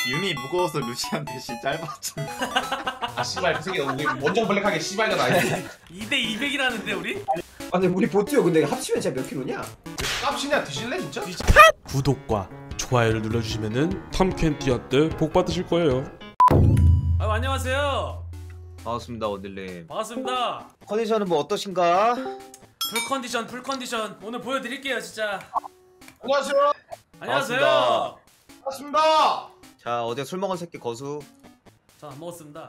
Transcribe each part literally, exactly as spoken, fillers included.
윤이 무거워서 루시안 대신 짧았지. 아 씨발 그 새끼 우리 원정 블랙하게 씨발가 나이지. 이 대 이백이라는데 우리? 아니 우리 보트요 근데 합치면 진짜 몇 킬로냐? 깝치냐 드실래 진짜? 구독과 좋아요를 눌러주시면은 탐켄티아 때 복 받으실 거예요. 아유 안녕하세요. 반갑습니다 원딜님. 반갑습니다. 컨디션은 뭐 어떠신가? 풀 컨디션 풀 컨디션 오늘 보여드릴게요 진짜. 안녕하세요. 안녕하세요. 반갑습니다. 자 어제 술 먹은 새끼 거수. 전 안 먹었습니다.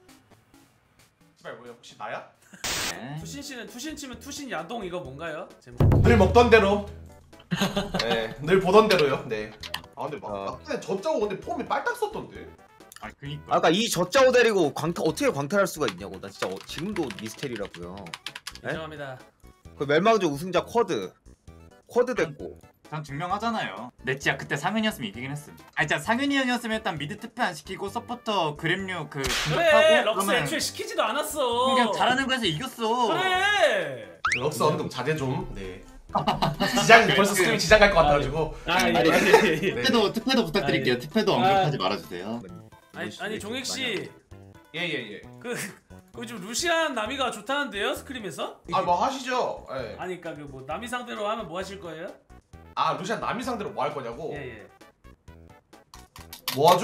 씨발 뭐야 혹시 나야? 투신 씨는 투신 치면 투신 야동 이거 뭔가요? 제목. 늘 먹던 대로. 네, 늘 보던 대로요. 네. 아 근데 막 어. 아까 저짜고 근데 폼이 빨딱 썼던데. 아 그니까. 아까 이 저짜오 데리고 광탈 어떻게 광탈할 수가 있냐고. 나 진짜 어, 지금도 미스테리라고요. 네? 인정합니다. 그 멸망전 우승자 쿼드. 쿼드 됐고. 그냥 증명하잖아요. 넷지야 그때 상윤이었으면 이기긴 했음. 아 진짜 상윤이 형이었으면 일단 미드 투표 안 시키고 서포터 그램류 그 그래 럭스 애초에 시키지도 않았어. 그냥 잘하는 거에서 이겼어. 그래. 럭스 언급 자제 좀. 네. 지장 벌써 스크림 지장 갈 것 같아가지고. 아 예. 아니, 예. 특패도 특패도 부탁드릴게요. 아, 예. 특패도 언급하지 말아주세요. 아니 아니 종익 씨. 예예 예. 그 요즘 루시안 나미가 좋다는데요 스크림에서? 아 뭐 하시죠. 예. 아니 그니까 그 뭐 나미 상대로 하면 뭐 하실 거예요? 아 루시안 남이 상대로 뭐 할 거냐고? 예예. 뭐 하죠?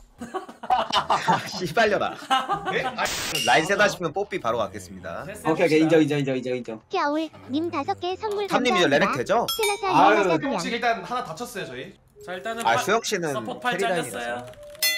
씨발려라. 예? 아, 라인 세다 싶으면 뽀삐 바로 갖겠습니다. 오케이 오케이 인정 인정 인정 인정 인정. 겨울 님 다섯 개 선물 탐님 이제 감사합니다. 레넥 되죠? 세나사 아유, 이하사 혹시 그냥 일단 하나 다쳤어요 저희. 자 일단은 아 파- 수혁 씨는 서포트 팔 캐리 잘렸어요. 라인이라서.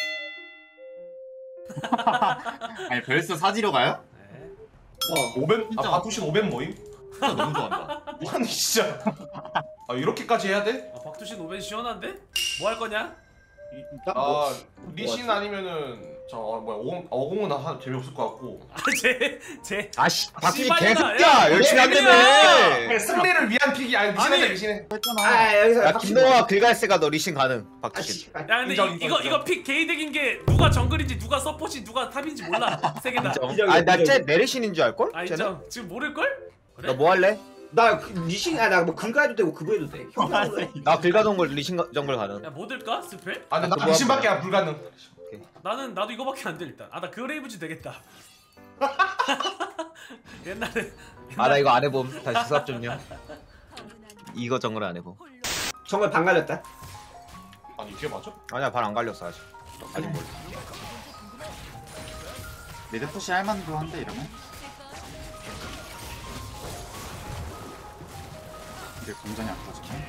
아니 벌써 사지러 가요? 네. 어. 오벤? 아 진짜. 바투신 오벤 모임? 진짜 너무 좋아한다. 아니 진짜. 아 이렇게까지 해야 돼? 아 박두신 오벤 시원한데? 뭐 할 거냐? 아 리신 아니면은 저 뭐야 오공 어공은 한 재미없을 것 같고. 아제제 아씨 박준이 씨발려라, 개새끼야 야. 열심히 안 야. 되네. 승리를 위한 픽이 아니 리신하자 아니. 리신해. 아 여기서 야 김동아 글갈세가 너 리신 가능. 아 박준이. 씨발. 야 근데 인정, 이, 인정, 이거 인정. 이거 픽 개이득인 게 누가 정글인지 누가 서포트인지 누가 탑인지 몰라 세 개 다. 인정, 아니 나쟤 인정. 내리신인 줄 알걸? 아 쟤는? 인정. 지금 모를 걸? 그래? 너 뭐 할래? 나 그, 리신 아나뭐 긁어도 되고 그거 해도 돼. 나 글가동글 리신 정글 가능. 야뭐 들까 스펠? 아 근데 또 나 뭐 리신밖에 안 불가능. 나는 나도 이거밖에 안 돼 일단. 아 나 그레이브즈 되겠다. 옛날에 아 나 이거 안 해봄. 다시 수업 좀요. 이거 정글 안 해봄. 정말 방 갈렸다. 아니 이게 맞아? 아니야 발 안 갈렸어 아직. 아직 몰라. 미드 푸시 할 만도 한데 이러면. 이게 공전이 안 터지네.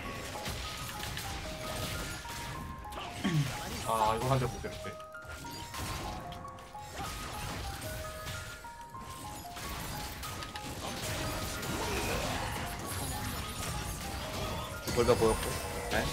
아 이거 한대 못 때렸대. 골배 보였고. 네?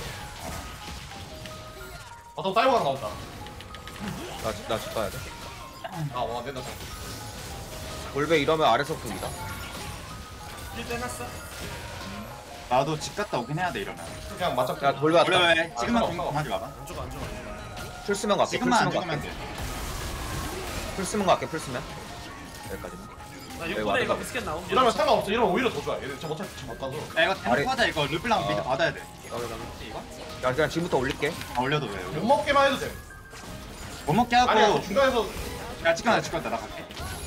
어떤 따이오가 나온다. 나나집 가야 돼. 아와 내다. 골배 이러면 아래서 북이다. 일 빼놨어? 나도 집 갔다 오긴 해야 돼 이러면. 그냥 맞짱. 야 골배 왔다. 그래 왜? 지금만 아, 공 상관없어. 하지 마봐. 안 죽어 안 죽어 안 죽어. 풀 쓰면 갈게. 풀 지금만 안 쓰면 죽으면 갈게. 돼. 풀 쓰면 갈게. 풀 쓰면. 여기까지만. 나 여기 육 분에 와드 이거 가봐. 비스켓 나옴. 이러면 상관없어. 이러면 오히려 더 좋아. 얘들 저 어차피 지금 못 가서. 야 이거 대놓고 자 이거 르블랑 미드 어. 받아야 돼. 여기 가면. 이거? 야 그냥 지금부터 올릴게. 아 올려도 왜? 못 먹게만 해도 돼. 못 먹게 하고. 아니야 그 중간에서 야 치카나 치카나 나 갈게.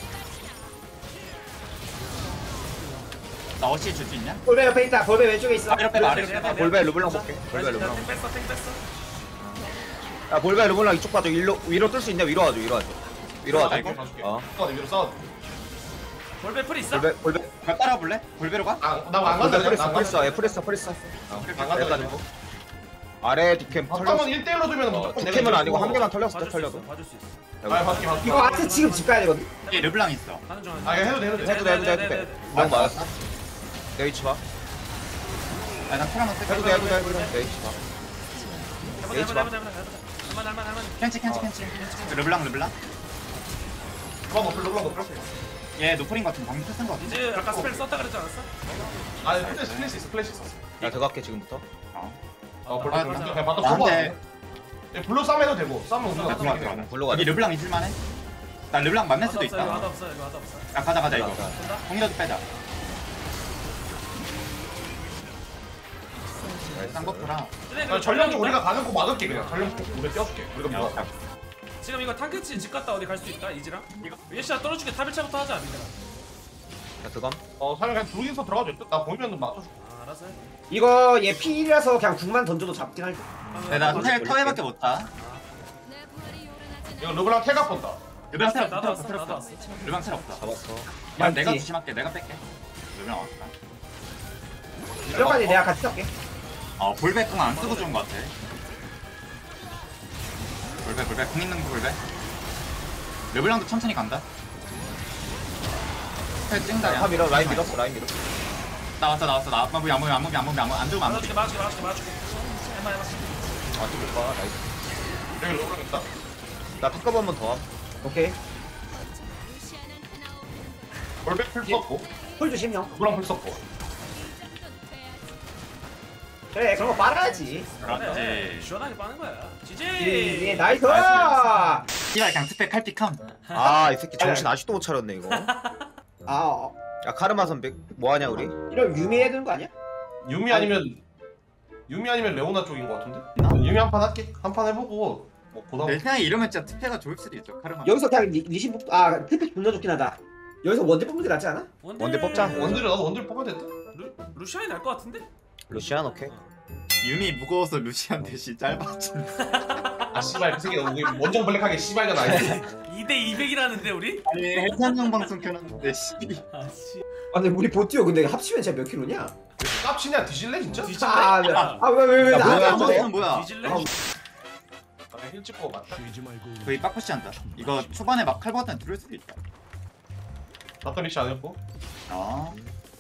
나 어시 줄 수 있냐? 볼배 옆에 있다. 볼배 왼쪽에 있어. 아래로 빼봐 아래로 빼봐. 아, 볼베 르블랑 볼게. 볼베 르블랑. 탱 뺐어 탱 뺐어. 야 볼베 르블랑 이쪽 봐줘. 위로 위로 뜰 수 있냐? 위로 와줘. 위로 와줘. 위로 와줘. 이거 봐줄게. 어. 싸워 위로 싸워. 볼베 풀 있어? 볼베 볼베. 그거 따라 볼래? 볼베로 가? 아나안 볼베 간다. 프리스 안 프리스. 간다. 예 프리스 프리스. 어. 안 여기까지 간다. 고 아래 디캠 한번 털렸어. 일 대 일로 두면 어, 무조건 두 캠은 아니고 한 개만 털렸을 때 봐줄 수 털려도. 있어 봐줄 수 있어. 아 봐줄게 봐줄게. 이거 아트 지금 집 가야 되거든. 예 르블랑 있어. 가는 중 하는 아 중. 이거 해도 돼 해도 돼. 해도 돼 해도 돼 해도 돼. 너무 맞았어. 내 위치 봐. 아나 테라만 쓸게. 해도 돼 해도 돼 해도 돼. 내 위치 봐. 해보자 해보자 해보자 해보자. 할만 할만 할만. 캔치 캔치 캔치. 르블랑 르블랑. 그만 높여 그만 높여. 얘 노플인 것 같은 방금 쓴거 같은데? 이제 아까 스펠 썼다 그랬지 않았어? 아 플래시 플래시 있어 플래시 있어. 야 들어갈게 지금부터. 어. 어 아, 볼게 아, 볼게. 아, 그냥 바꿔 나한테 예 블루 싸움 해도 되고 싸움은 우리가 나 들어가 싸우게 돼. 들어가. 골로 가자. 여기 르블랑 있을만해? 나 르블랑 만날 수도 없어 이거 하나 있다. 없어 이거 하나 없어. 야 가자 가자 이거. 가자. 된다? 공이라도 빼자. 쌍버프라. 아니, 전령 우리가 가는 거 막을게 그냥. 전령 우리 띄워줄게. 우리가 뭐. 지금 이거 탕캐치 집 갔다 어디 갈 수 있다 이지랑? 이거 예시야 떨어줄게 탑 일 차부터 하자 민들아. 나 그건 어 사령 그냥 둘이서 들어가도 돼. 나 보이면 맞춰줄게. 아 알았어 해. 이거 얘 피일이라서 그냥 궁만 던져도 잡긴 할 듯. 네, 나 텔 터에밖에 못 타. 이거 르블랑 태가 본다. 르방 텔 나도 없어. 왔어 나도 왔어. 르방 텔 없다. 잡았어. 야, 맞지? 내가 조심할게. 내가 뺄게. 르방 왔다. 이거까지 내가 같이 할게. 어, 볼백 궁안 쓰고 좋은 것 같아. 볼백, 볼백, 궁 있는 거 볼백. 르블랑도 천천히 간다. 텔 찡다. 탑 밀어 라인 밀었어 라인 밀었어. 나왔어, 나왔어. 나 안무비, 안무비, 안무비, 안무비, 안무비, 안 들고 안 맞아줄게 들고. 맞아줄게 맞아줄게 맞아줄게. 해봐 해봐. 아좀 못 봐. 나이스. 여기 르블랑 있다. 나 탑값 한번 더 함. 오케이. 볼백 풀 썼고. 홀 조심 형. 르블랑 풀 썼고. 그래 그런 거 빨아야지. 그래 그렇지. 시원하게 빠는 거야. 지지. 예, 나이스. 이발 그냥 투팩 칼픽함. 아이 새끼 정신 아직도 못 차렸네 이거. 아 어. 야 카르마 선배 뭐 하냐 우리? 이런 유미 해야 되는 거 아니야? 유미 아니면 유미 아니면 레오나 쪽인 거 같은데? 유미 한 판 할게. 한 판 해보고 뭐 보다. 내 생각에 이러면 진짜 투팩가 좋을 수도 있죠. 카르마. 여기서 그냥 리, 리신 뽑. 아 트픽 존나 좋긴 하다. 여기서 원딜 뽑는 게 낫지 않아? 원딜 뽑자. 원딜을 나도 원딜 뽑아야 돼. 루 루시안이 날 것 같은데? 루시안 오케이. 유미 무거워서 루시안 대시 짧아진. 아 씨발 그 새끼 우리 원정 블랙하게 씨발년 아니지. 이 대 이백이라는데 우리? 아니 해산형 방송 켜놨는데 씨. 아씨. 아 근데 우리 보티오 근데 합치면 진짜 몇 킬로냐? 깝치냐 뒤질래 진짜? 뒤질래? 아왜왜왜 야, 나? 뭐야, 안 저거? 돼? 이거는 뭐야? 뒤질래? 아, 아, 힐 찍고 맞다. 거의 빡푸시 한다. 이거 초반에 막 칼 버튼 들을 수도 있다. 나또 리시 안 했고. 어.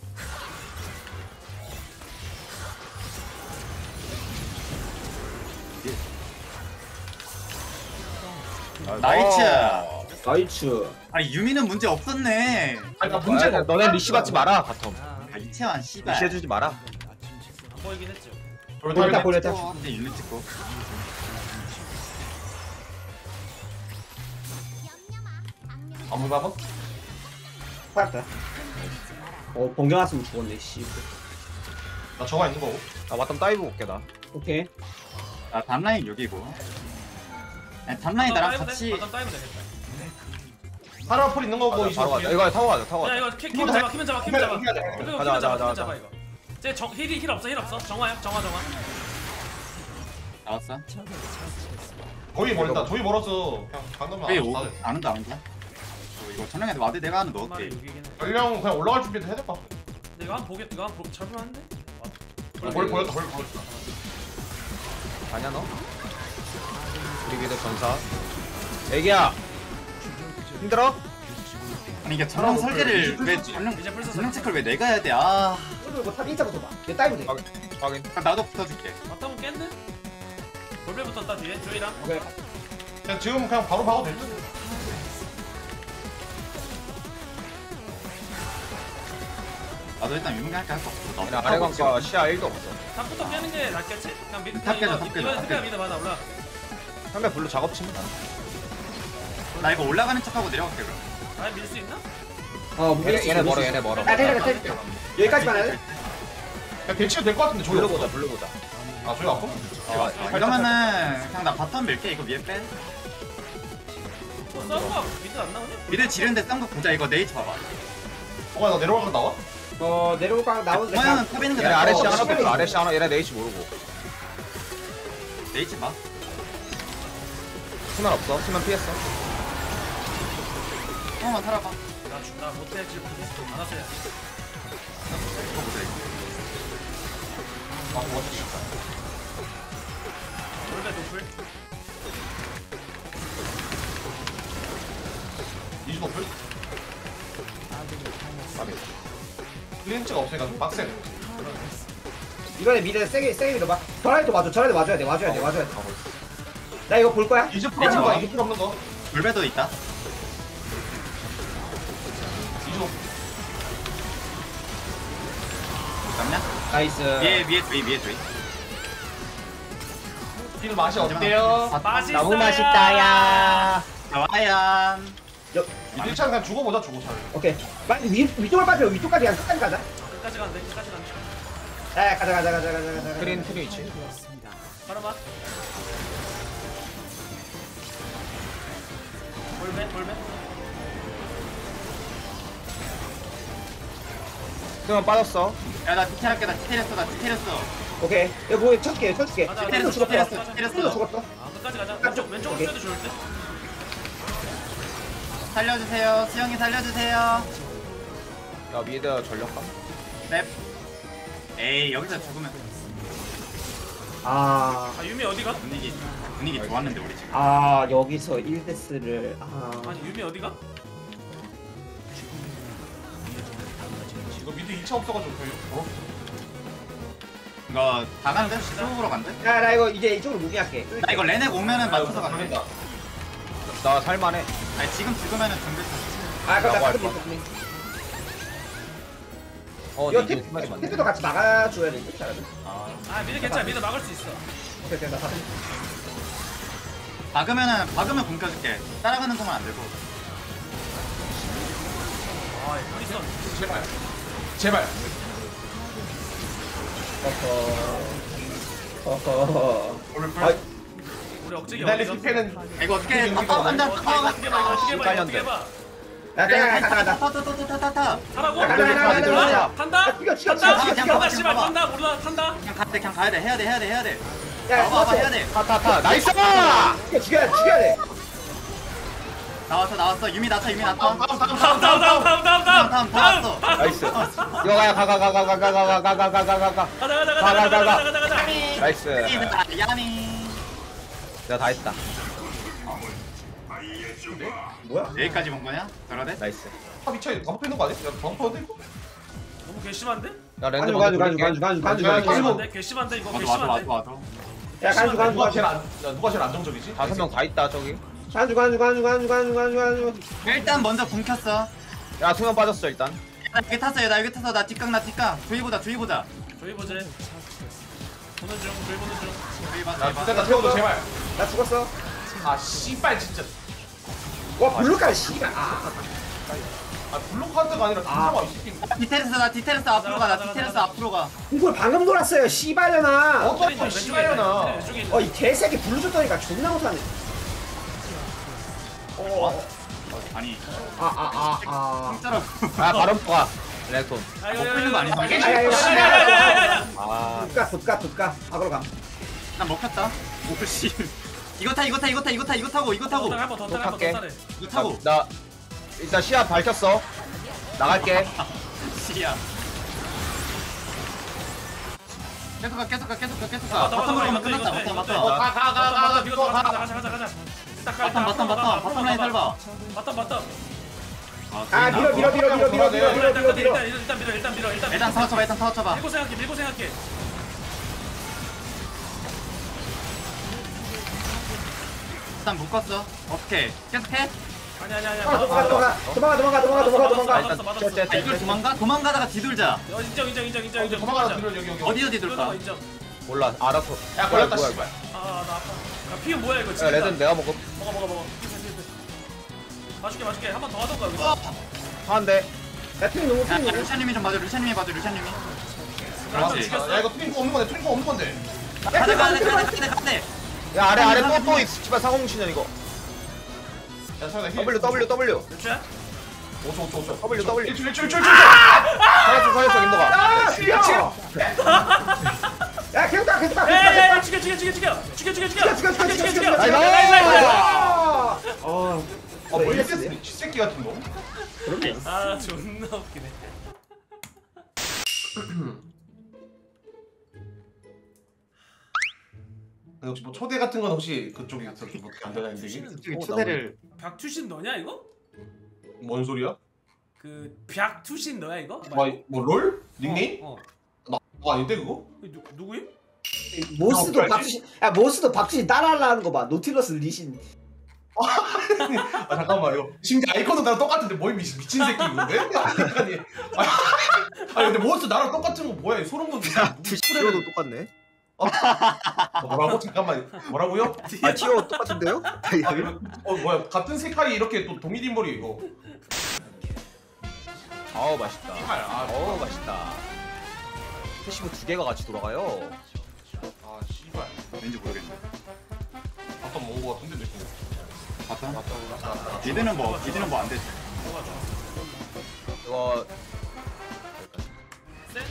나이츠. 나이츠. 아 유미는 문제 없었네. 아니 나 문제 문제가 너네 리시 받지 마라 바텀. 아, 아 이채환 씨발. 리시 해주지 마라. 안 보이긴 했죠. 보냈다 보냈다. 찍고, 근데 윤리 찍고. 아무 봐봐. 살았다. 어 번개 왔으면 죽었네 씨. 나 정화 있는 거고. 나 바텀 다이브 볼게 나. 오케이. 아 담라인 여기고. 아니, 담라인 나랑 같이. 바텀 다이브 되겠다. 파라 풀 있는 거고 바로 가자. 이거 타고 가자 타고 야 가자. 이거 키- 키면 잡아 키면 잡아 키면 잡아. 가자, 가자. 이거 키면 가자, 잡아 가자, 키면 가자. 잡아 이거. 쟤 정, 힐이 힐 없어 힐 없어. 정화야 정화 정화. 나왔어? 거의 멀다. 저희 멀었어. 그냥 강남만 왜 안 오? 돼. 안 온다 안 온다. 어, 이거 천령에도 와드 내가 하는 너 말이 어때? 여기긴 해. 전령 그냥 올라갈 준비도 해야 될 것 같아. 근데 이거 한 번 보겠 이거 한 번 잡으면 뭘 보였다 뭘 보였다. 가냐 너? 우리 미드 전사. 애기야. 힘들어? 아니 이게 전령 설계를 왜 전령 이제 벌써 전령 체크를 왜 내가 해야 돼? 아 그리고 탑 일자부터 봐. 얘 따이면 돼. 확인. 확인. 그럼 나도 붙어줄게. 맞다면 깼네? 볼베부터 따 뒤에 조이랑. 오케이. 그냥 지금 그냥 바로 박아도 될 듯. 나도 일단 유명하게 할게 할 거 없어. 그냥 아래 광과 시야 일도 없어. 탑부터 깨는 게 낫겠지? 그냥 미드 탑 깨져, 이거- 탑 깨져, 이번에 탑 스페어 깨져. 미드 받아 올라. 상대 블루 작업침. 나 이거 올라가는 척하고 내려갈게 그럼. 아예 밀 수 있나? 어 얘네, 얘네 멀어 얘네 멀어. 아 때려 때려. 여기까지만 할래? 그냥 대치도 될 것 같은데 저기 블루 없어. 보자 블루 보자. 아 저기 아파? 아, 이러면은 그냥 나 바텀 밀게 이거 위에 빼. 어 싸우가 미드 안 나오냐? 미드 지르는데 싼 거 보자 이거 네이트 봐봐. 어, 나 내려가면 나와? 어 내려올까 나오는데. 모양은 탑에 있는 게 얘네 나아. 아래 시 어, 하나 시간이 뺐어. 아래 시 하나 얘네 네이치 모르고. 네이트 봐. 수면 없어. 수면 피했어. 한번만 살아봐. 나 주- 나 못해 지금 안 왔어. 이거 보자 이거. 아 뭐가 진짜. 볼베 노플. 이주 높을? 아비. 클린치가 없으니까 좀 빡세. 이번에 미드 세게 세게 밀어봐. 저라도 와줘. 저라도 와줘야 돼. 와줘야 돼. 와줘야 돼. 나 이거 볼 거야. 이주 풀 없는 거, 이주 풀 없는 거. 불배도 있다. 이주. 잠깐만. 나이스. 위에 위에 조이 위에 조이. 힐 맛이 어때요? 맛있어. 너무 맛있다야. 나와야. 일 차는 그냥 죽어보자 죽어 차라리. 오케이. 빨리 위 위쪽을 빠져. 위쪽까지 그냥 끝까지 가자. 끝까지 간대. 끝까지 간대. 야 가자 가자 가자 가자 가자. 트린 트린 있지. 바라봐. 볼배 볼배. 수면 빠졌어. 야나 디테일 할게 나 디테일 했어 나 디테일 했어. 오케이. 야 뭐해 쳐줄게 쳐줄게. 가자, 디테일 또 했어 디테일 죽었다. 했어 디테일 또 했어. 죽었다. 아 끝까지 가자. 왼쪽 왼쪽으로 오케이. 빼도 좋을 듯. 살려주세요 수영이 살려주세요. 야 미드 전력감. 넵. 에이 여기서 죽으면 아. 아 유미 어디가? 분위기 분위기 좋았는데 우리 지금. 아 여기서 일 데스를 아. 아니 유미 어디가? 이거 미드 이 차 없어가지고 저희 어? 이거 다 간대? 수업으로 간대? 야 나 이거 이제 이쪽으로 무기할게. 나 이거 레넥 오면은 맞춰서 아, 간대. 이거 나 살만해. 아니 지금 죽으면은 정글 탔어. 아 그럼 나 라고 할 가끔 거야. 있어. 어 이거 이게 탭 생각이 많네. 탭도 같이 막아줘야 돼. 잘하네. 아 미드 괜찮아. 미드 막을 수 있어. 오케이 오케이 나 다. 박으면은 박으면 공 켜줄게. 따라가는 것만 안 되고. 아 프리선. 제발 제발 어허. 어허. 오늘 아 우리 억제기 이달리 어디서? 티페는 이거 어떻게 이거 아, 안 돼. 어떻게 봐 이거 어떻게 봐 이거 어떻게 봐 깔렸네. 야 가자 가자 가자. 타타타타타타. 하라고? 가자 가자 가자 가자. 탄다? 뛰어, 뛰어, 탄다? 뛰어, 뛰어, 탄다 뛰어, 씨발 뛰어. 탄다 몰라 탄다? 그냥 가야 돼 그냥 가야 돼 해야 돼 해야 돼 해야 돼. 야 봐봐 봐봐 해야 야 돼. 타타타 나이스. 죽여 죽여야 돼 죽여야 돼. 나왔어 나왔어 유미 나타 유미 나타. 다음 다음 다음 다음 다음 다음 다음 다음 다음 다음 다음 다음. 나이스. 이거 가야 가 가 가 가 가 가 가 가 가 가 가 가 가. 가자 가자 가자 가자 가자 가자 가자 나이스. 야미. 내가 다 했다. 뭐야? 여기까지 본 거냐? 저러대? 나이스. 탑 이차에 다 붙어있는 거 아니야? 야 방퍼인데 이거? 너무 괘씸한데? 야 랜드 간주 먼저 간주 간주 돌릴게. 간주 간주 야, 간주 간주. 괘씸한데? 괘씸한데 이거 와도 와도 와도 괘씸한데? 와도. 야 간주 간주 누가 간주 제일 안 야, 누가 제일 안정적이지? 다섯 명 다 있다 저기. 간주 간주 간주 간주 간주 간주 간주. 일단 먼저 공 켰어. 야 수면 빠졌어 일단. 나 여기 탔어요 나 여기 탔어 나 뒷각 나 뒷각. 조이 보자 조이 보자. 조이 보제 보는 중 조이 보는 중 조이 봐 야 조이 봐. 부대가 태워줘 제발 나 죽었어. 아 씨발 진짜 와 블루까지 씨발. 아. 아 블록하드가 아니라 진짜가 이 새끼 디테일스 나 디테일스 앞으로 가 나 디테일스 앞으로 가. 이걸 방금 돌았어요 씨발려나. 어떤 거 씨발려나 왼쪽에 있는 어 이 개새끼 블루 줬더니까 존나 못하네. 어? 아니 아 아 아 아. 진짜로. 아 바로 가. 렉톤. 아 먹고 있는 거 아니야? 야야야야야야야야 아 굿가 굿가 굿가. 악으로 감. 난 먹혔다. 오씨. 이거 타 이거 타 이거 타 이거 타 이거 타고 이거 타고 한번 더 타래 한번 더 할게. 타래 이거 타고. 나, 나 일단 시야 밝혔어. 나갈게. 씨야. 계속 가 계속 가 계속 가 계속 가. 맞다, 맞다, 바텀 가면 맞다, 끝났다. 이거 바텀 돼, 바텀. 가가가가가 이거 이거 가자 가 가자 가자 가자 딱 바텀 바텀 바텀 바텀 라인 살봐. 바텀 바텀 아 밀어 밀어 밀어 밀어 밀어 밀어 밀어 일단 밀어 밀어. 일단 일단 밀어 일단 밀어 일단 일단 타워 쳐봐 일단 타워 쳐봐. 밀고 생각해 밀고 생각해 일단 묶었어. 오케이. 계속해. 아니 아니 아니 아 도망가 도망가 도망가 도망가 도망가 도망가 도망가. 맞았어 째, 맞았어 째, 아, 이걸 도망가? 도망가다가 뒤돌자. 어, 인정 인정 인정 인정 인정 도망가다 들어 여기 여기 어디 어디 이러는 돌까? 거 인정 몰라 알았어. 야 걸렸다 뭐야, 씨발 아나 아파 야 피은 뭐야 이거 야 진짜 레드는 내가 먹어. 먹어 먹어 먹어 맞줄게 맞줄게 한 번 더 하던가 여기서 하는데. 야 트윈 너무 야, 트윈 너무. 루샤님이 좀 봐줘. 루샤님이 봐줘. 루샤님이. 그렇지. 야 이거 트윈코 없는 건데 트윈코 없는 건데 가자 가자 가자 가자 가자. 야 아래 아래 또또 있어. 씨발 상공신년 이거. 야 상대 힐 W W W. 그렇지? 오 초 오 초 오 초 W W. 일출 일출 일출 살았어 살았어 인도가. 아 죽여. 야 계속 가 계속 가 계속 가 야야야 계속 죽여 죽여 죽여 죽여 죽여 죽여 죽여 죽여 죽여 죽여 죽여. 나이스. 아. 어. 아뭐 이랬어 쥐새끼 같은 거 아 존나 웃기네 근데 혹시 뭐 초대 같은 건 혹시 그쪽이 어떻게 뭐 안 되나는데 이게 초대를 박투신 너냐 이거? 뭔 소리야? 그 박투신 너야 이거? 뭐롤 닉네임? 어, 어. 아 아닌데 그거? 누, 누구임? 모스도 박수신. 야 모스도 박수신 따라하려는 거 봐. 노틸러스 리신. 아 잠깐만 이거 심지어 아이콘도 나랑 똑같은데 뭐이 미친 미친 새끼 이건데? 아니 아니 아니 근데 몬스터 나랑 똑같은 거 뭐야 이 소름 돋는 티오도 똑같네. 뭐라고? 잠깐만 뭐라고요? 아 티오 똑같은데요? 아, 이거- 어 뭐야 같은 색깔이 이렇게 또 동일 인물이 이거 아우 맛있다. 아 어우 맛있다. 패시브 두 개가 같이 돌아가요. 아 씨발. 왠지 모르겠네. 아까 먹은 거 같은데 느낌. 바텀? 미드는 뭐 미드는 뭐 안 되지. 이거 쎄?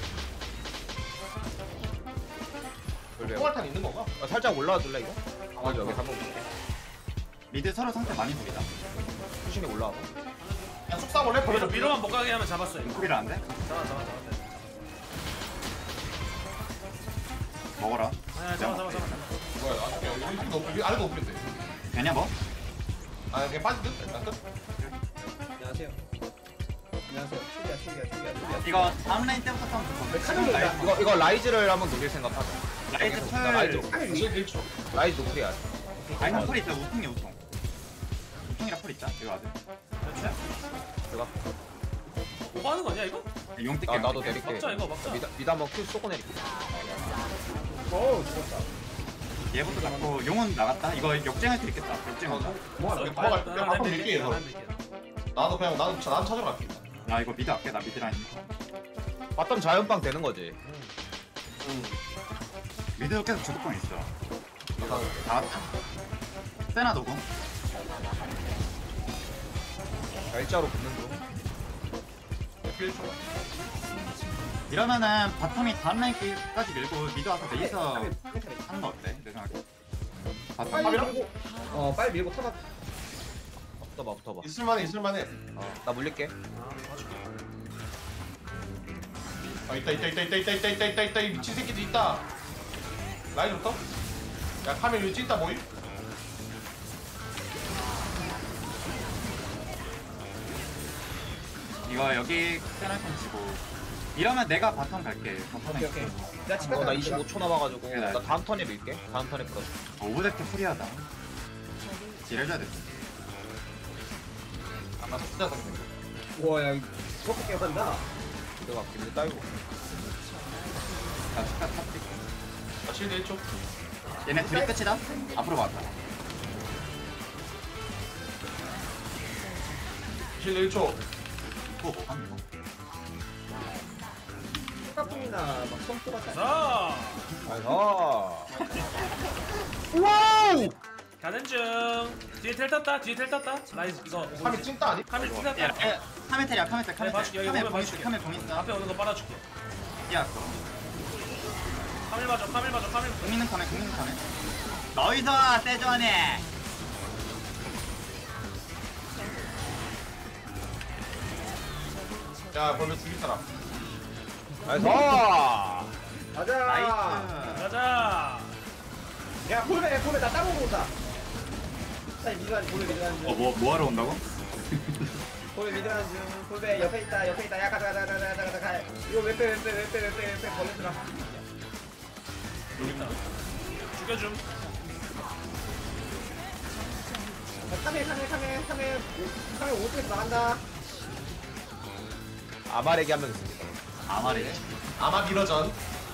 통화탄 있는 건가? 아, 살짝 올라와 줄래 이거? 아 여기 한번 볼게. 미드 서로 상태 많이 보이다. 수신이 올라와봐. 야 쑥 싸볼래? 위로, 위로만 못 가게 하면 잡았어요. 소리를 안 돼? 잡아 잡아 잡아. 먹어라. 아야 잡아 잡아 잡아. 뭐야? 아, 여기 높이 아래도 높인데. 되냐 뭐? 아 그냥 빠진 듯? 일단 끝. 안녕하세요. 안녕하세요. 출리야 출리야 출리야 출리야. 이거 다음 라인 때부터 싸움 좀 왜 카메라 라이즈 이거 이거 라이즈를 한번 노릴 생각하자. 라이즈 라이즈 털 카메라 일 초. 라이즈 노플이야. 아니 털 있다. 우통이 우통. 우통이라 털 있다. 이거 아들. 들어가. 뭐 하는 거냐 이거? 용 뜯게. 나 나도 내릴게. 막자 이거 막자. 미드 미드 한번 큐 쏘고 내릴게. 어우 죽었다. 얘부터 잡고 용은 나갔다. 이거 역쟁할 수 있겠다. 역쟁한다. 뭐 하나? 도망갈 때 바텀 밀게 해서. 나도 그냥 나도 나도 찾으러 갈게. 나 이거 미드 할게. 나 미드 라인. 바텀 자연빵 되는 거지. 응. 미드 계속 주도권 있어. 나갔다. 세나 도구. 자, 일자로 붙는 중. 일 초. 이러면은 바텀이 다음 라인까지 밀고 미드 와서 레이서 하는 거 어때? 내 생각에. 바텀 빨리 밀고. 어 빨리 밀고 터나. 붙어봐 붙어봐. 있을만해 있을만해. 어, 나 물릴게. 아 있다 있다 있다 있다 있다 있다 있다 있다 있다 이 미친 새끼도 있다. 라인부터? 야 카멜 여기 찐따 뭐임? 이거 여기 세나 좀 치고. 이러면 내가 바텀 갈게. 바텀에. 오케이 오케이. 나 집에 어, 나 이십오 초 남아가지고 그래, 나- 나 다음 턴에 밀게. 다음 턴에 풀어줘. 오브젝트 프리하다. 딜해줘야 돼. 아나 진짜 상대. 와야 저렇게 깨간다. 미드가 미드 따이고. 나 축하 탑. 아 실드 일 초. 얘네 둘이 끝이다. 앞으로 왔다. 실드 일 초. 또 뭐 하는 거? 까뿐이나 막 솜수 같다. 자 아. 가는 중. 뒤에 텔 탔다. 뒤에 텔 탔다. 라이즈 이거. 카멜 찐따 아니? 카밀 텔 야, 탔다. 야, 카메텔이야, 카메텔, 네, 봐줄게. 카메텔. 여기 카메 보면 봉 있어, 봐줄게. 카메 봉 있어. 앞에 오는 거 빨아줄게. 야, 카밀 봐줘. 카밀 봐줘. 카밀. 공 있는 카메, 공 있는 카메. 너희도 세조하네. 야 벌써 죽일 사람. 나이스. 가자. 나이스. 가자. 야 볼배 볼배 나 따먹고 온다. 자 미드한 볼배 미드한 어, 중. 뭐, 뭐 하러 온다고? 볼배 미드한 중. 볼배 옆에 있다 옆에 있다. 야 가자 가자 가자 가자 가자 가. 이거 왜 빼 왜 빼 왜 빼 왜 빼 왜 빼 걸렸더라. 여기 있다. 죽여줌. 카메 카메 카메 카메 카메 오른쪽에서 나간다. 아마렉이 한 명 있습니다. 아마리. 아마 미러전.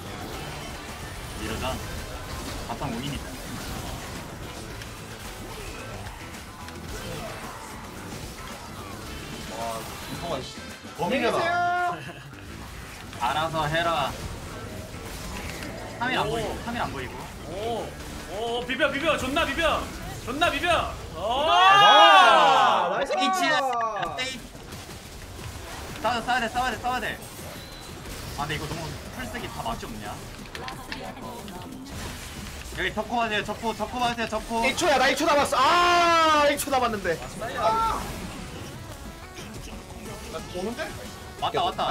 이러자. 바텀 무인이다. 와 이거가 씨. 범인이다. 알아서 해라. 카메라 안 보이고, 카메라 안 보이고. 오. 오 비벼 비벼. 존나 비벼. 존나 비벼. 오. 아, 나이스. H. 싸워, 싸워야 돼, 싸워야 돼, 싸워야 돼. 아, 근데 이거 너무 풀쓰기 다 맛이 없냐? 여기 덮고 가세요, 덮고, 덮고 가세요, 덮고. 일 초야 나 일 초 남았어. 아 일 초 남았는데. 나 오는데? 왔다, 왔다.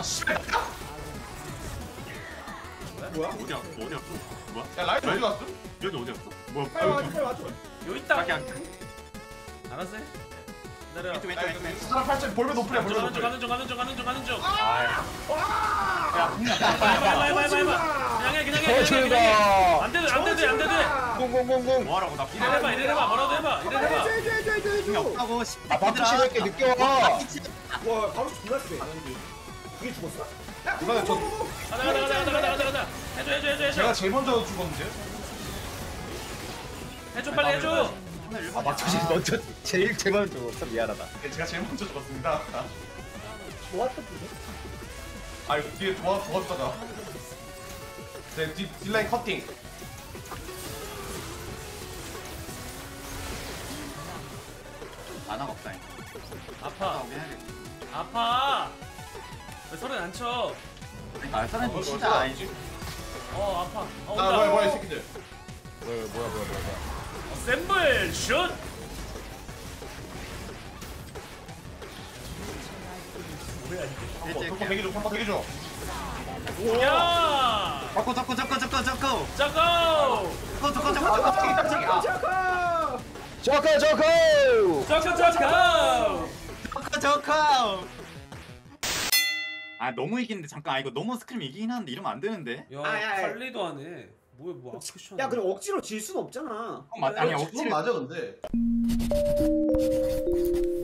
뭐야? 어디야? 어디야? 뭐야? 야 라이트 어디 갔어? 여기 어디였어? 뭐야? 빨리 와줘 빨리 와줘. 여기 있다. 밖에 안. 알았어. 기다려. 왼쪽, 야 왼쪽, 왼쪽. 사람 팔찌 볼배 높으래 볼배 가는 중 높으래. 가는 중 가는 중 가는 중 가는 중. 야, 공략. 해봐 해봐 해봐 해봐 해봐. 그냥 해 그냥 해 그냥 해 그냥 해. 안 돼도 안 돼도 안 돼도. 공공공공. 뭐하라고, 나 이래 해봐 이래 해봐 뭐라도 해봐 이래 해봐. 공이 없다고, 아 박수 치는 게 늦게 와. 와 바로 존나 세네. 이게 죽었어? 야 이번에 저- 가자 가자 가자 가자 가자 가자 가자. 해줘 해줘 해줘 제가 해줘. 제일 먼저 죽었는데. 해줘 빨리 해줘. 아 박수 씨 먼저 제일 제발 죽었어. 미안하다. 네, 제가 제일 먼저 죽었습니다. 좋았어 그거? 아 이거 뒤에 도와 도왔다가. 네, 뒷 뒷라인 커팅. 만화가 없다. 아파 나오긴 해야겠다. 아파 왜 서른 안 쳐? 아, 서른 어, 진짜 어디가 아니지. 어 아파 어 아 온다 뭐야 뭐야 이 새끼들. 뭐야 뭐야 뭐야 뭐야. 어, 샘블 슛 뭐야 이게 한번 한번 대기 줘. 한번 대기 줘. 야 잡고 잡고 잡고 잡고 잡고 짜고 잡고 잡고 잡고 아, 잡고 저기, 저기, 아. 저커 저커. 짜고 짜고 잡고 잡고. 아 너무 이기는데 잠깐 아 이거 너무 스크림 이기긴 하는데 이러면 안 되는데. 야 아, 야, 야. 관리도 안해 뭐야 뭐 아크션 야 그럼 억지로 질 순 없잖아. 어, 맞, 아니 그건 억지로 맞아 근데.